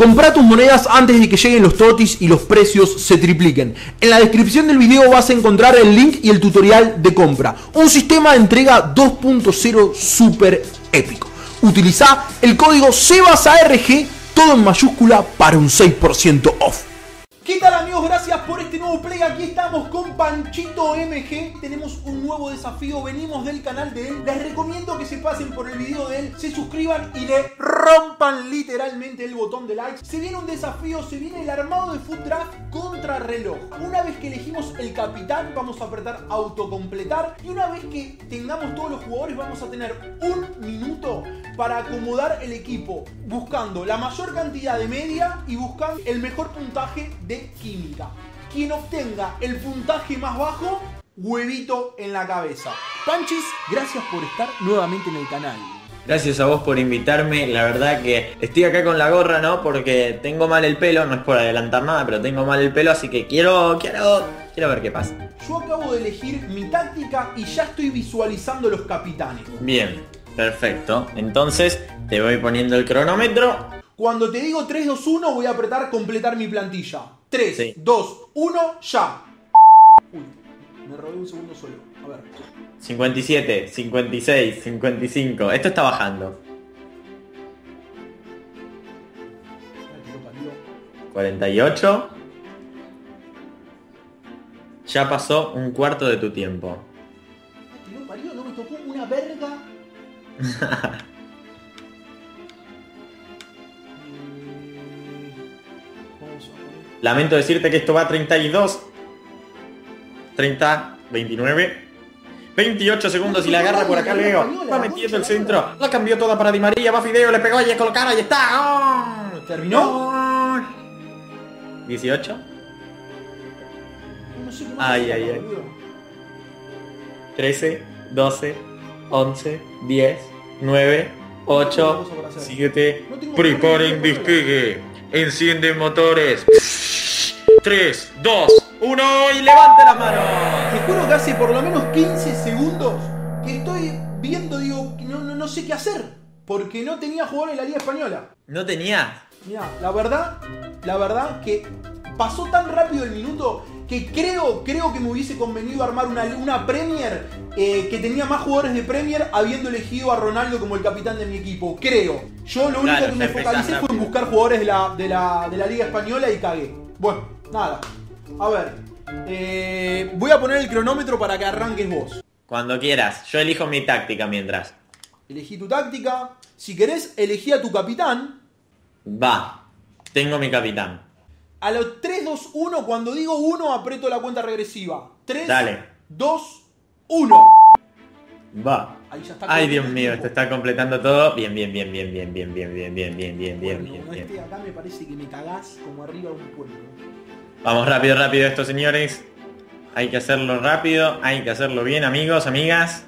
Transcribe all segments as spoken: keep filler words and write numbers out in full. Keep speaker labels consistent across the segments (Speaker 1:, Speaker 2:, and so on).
Speaker 1: Comprá tus monedas antes de que lleguen los totis y los precios se tripliquen. En la descripción del video vas a encontrar el link y el tutorial de compra. Un sistema de entrega dos punto cero súper épico. Utiliza el código SEBASARG, todo en mayúscula, para un seis por ciento off. ¿Qué tal, amigos? Gracias por este nuevo play. Aquí estamos con Panchito M G. Tenemos un nuevo desafío. Venimos del canal de él. Les recomiendo que se pasen por el video de él, se suscriban y le rompan literalmente el botón de like. Se viene un desafío, se viene el armado de Food Draft contra reloj. Una vez que elegimos el capitán, vamos a apretar autocompletar. Y una vez que tengamos todos los jugadores, vamos a tener un minuto para acomodar el equipo, buscando la mayor cantidad de media y buscando el mejor puntaje de química. Quien obtenga el puntaje más bajo, huevito en la cabeza. Panchis, gracias por estar nuevamente en el canal.
Speaker 2: Gracias a vos por invitarme. La verdad que estoy acá con la gorra, ¿no? Porque tengo mal el pelo, no es por adelantar nada, pero tengo mal el pelo, así que quiero, quiero, quiero ver qué pasa.
Speaker 1: Yo acabo de elegir mi táctica y ya estoy visualizando los capitanes.
Speaker 2: Bien, perfecto. Entonces te voy poniendo el cronómetro.
Speaker 1: Cuando te digo tres, dos, uno, voy a apretar completar mi plantilla. tres,
Speaker 2: sí.
Speaker 1: dos, uno, ya. Uy, me robé un segundo solo. A ver.
Speaker 2: cincuenta y siete, cincuenta y seis, cincuenta y cinco. Esto está bajando. cuarenta y ocho. Ya pasó un cuarto de tu tiempo.
Speaker 1: No parió, no me tocó una verga.
Speaker 2: Lamento decirte que esto va a treinta y dos, treinta, veintinueve, veintiocho segundos y la agarra por acá Leo. Va metiendo el centro. La cambió toda para Di María. Va Fideo, le pegó y a colocar. Ahí está. ¡Oh!
Speaker 1: ¿Terminó?
Speaker 2: dieciocho. Ay, ay, ay. trece, doce, once, diez, nueve, ocho, siete. Preparen despegue. Encienden motores. tres, dos, uno y levante las manos.
Speaker 1: Te juro que hace por lo menos quince segundos que estoy viendo, digo, no, no, no sé qué hacer. Porque no tenía jugador en la Liga Española.
Speaker 2: ¿No tenía?
Speaker 1: Mira, la verdad, la verdad que pasó tan rápido el minuto que creo, creo que me hubiese convenido armar una, una Premier eh, que tenía más jugadores de Premier habiendo elegido a Ronaldo como el capitán de mi equipo. Creo. Yo lo único
Speaker 2: claro,
Speaker 1: que me focalicé fue en buscar jugadores de la, de, la, de la Liga Española y cagué. Bueno, nada. A ver. Eh, voy a poner el cronómetro para que arranques vos.
Speaker 2: Cuando quieras. Yo elijo mi táctica mientras.
Speaker 1: Elegí tu táctica. Si querés, elegí a tu capitán.
Speaker 2: Va. Tengo mi capitán.
Speaker 1: A los tres, dos, uno, cuando digo uno, aprieto la cuenta regresiva. tres,
Speaker 2: Dale.
Speaker 1: dos, uno.
Speaker 2: Va.
Speaker 1: Ahí ya está.
Speaker 2: Ay, Dios mío, esto está completando todo. Bien, bien, bien, bien, bien, bien, bien, bien, bien, bien, bien, bien,
Speaker 1: Bueno,
Speaker 2: bien,
Speaker 1: no
Speaker 2: bien.
Speaker 1: esté acá, me parece que me cagás como arriba de un pueblo.
Speaker 2: Vamos rápido, rápido esto, señores. Hay que hacerlo rápido, hay que hacerlo bien, amigos, amigas.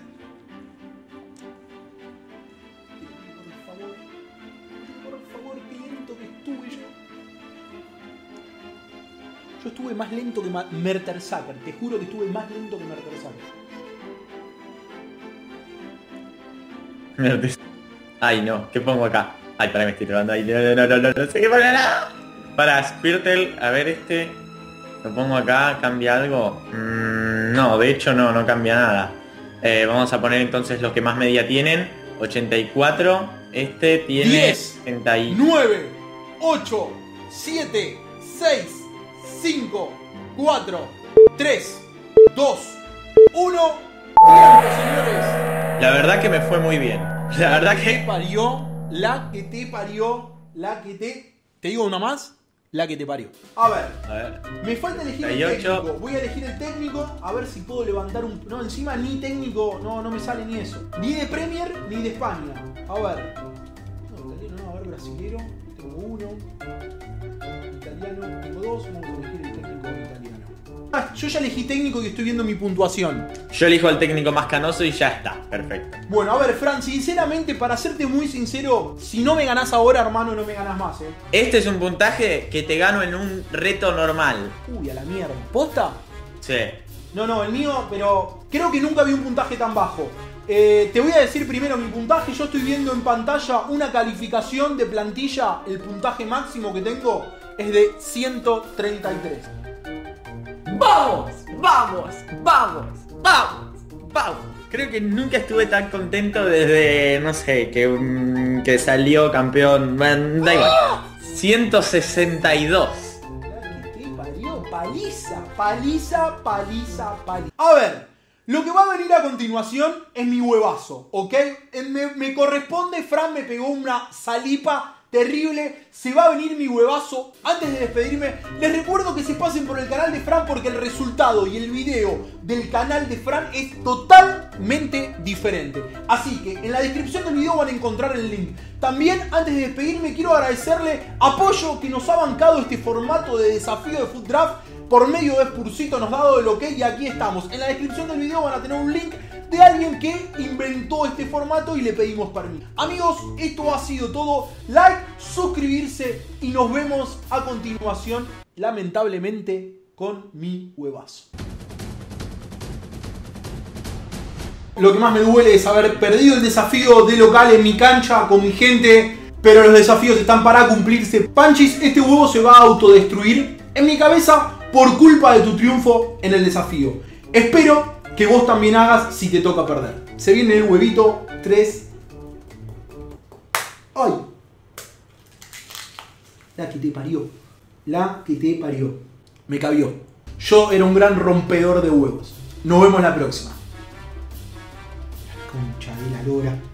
Speaker 1: Por favor, por favor, qué lento que estuve yo. Yo estuve más lento que Ma Mertesacker. Te juro que estuve más lento que Mertesacker.
Speaker 2: Ay, no, ¿qué pongo acá? Ay, pará, me estoy trabando. Ay, no, no, no, no, no, no sé qué poner. Para Squirtle, a ver este. Lo pongo acá, ¿cambia algo? Mm, no, de hecho no, no cambia nada. Eh, vamos a poner entonces los que más media tienen. ochenta y cuatro. Este tiene
Speaker 1: diez,
Speaker 2: setenta y
Speaker 1: nueve, ocho, siete, seis, cinco, cuatro, tres, dos, uno. Tiempo, señores.
Speaker 2: La verdad que me fue muy bien. La verdad
Speaker 1: Te
Speaker 2: que...
Speaker 1: parió, la que te parió, la que te... ¿Te digo una más? La que te parió. A ver,
Speaker 2: A ver.
Speaker 1: me falta elegir
Speaker 2: treinta y
Speaker 1: el
Speaker 2: ocho.
Speaker 1: técnico. Voy a elegir el técnico, a ver si puedo levantar un... No, encima ni técnico, no, no me sale ni eso. Ni de Premier, ni de España. A ver. No, italiano no, a ver, brasilero. Tengo uno. Italiano, tengo dos. Vamos a elegir el técnico italiano. Ah, yo ya elegí técnico y estoy viendo mi puntuación.
Speaker 2: Yo elijo al técnico más canoso y ya está. Perfecto.
Speaker 1: Bueno, a ver, Fran, sinceramente, para serte muy sincero, si no me ganás ahora, hermano, no me ganás más, eh.
Speaker 2: Este es un puntaje que te gano en un reto normal.
Speaker 1: Uy, a la mierda. ¿Posta?
Speaker 2: Sí.
Speaker 1: No, no, el mío, pero creo que nunca vi un puntaje tan bajo. Eh, te voy a decir primero mi puntaje. Yo estoy viendo en pantalla una calificación de plantilla. El puntaje máximo que tengo es de ciento treinta y tres.
Speaker 2: ¡Vamos! ¡Vamos! ¡Vamos! ¡Vamos! ¡Vamos! Creo que nunca estuve tan contento desde, no sé, que, um, que salió campeón. Man, da igual. ciento sesenta y dos.
Speaker 1: ¿Qué parió? Paliza, paliza, paliza, paliza. A ver, lo que va a venir a continuación es mi huevazo, ¿ok? Me, me corresponde, Fran me pegó una salipa terrible, se va a venir mi huevazo. Antes de despedirme, les recuerdo que se pasen por el canal de Fran porque el resultado y el video del canal de Fran es totalmente diferente. Así que en la descripción del video van a encontrar el link. También, antes de despedirme, quiero agradecerle apoyo que nos ha bancado este formato de desafío de Foot Draft. Por medio de Spursito nos ha dado el ok y aquí estamos. En la descripción del video van a tener un link de alguien que inventó este formato y le pedimos permiso. Amigos, esto ha sido todo. Like, suscribirse y nos vemos a continuación, lamentablemente, con mi huevazo. Lo que más me duele es haber perdido el desafío de local en mi cancha con mi gente, pero los desafíos están para cumplirse. Panchis, este huevo se va a autodestruir en mi cabeza por culpa de tu triunfo en el desafío. Espero que vos también hagas si te toca perder. Se viene el huevito. tres. ¡Ay! La que te parió. La que te parió. Me cabió. Yo era un gran rompedor de huevos. Nos vemos la próxima. La concha de la lora.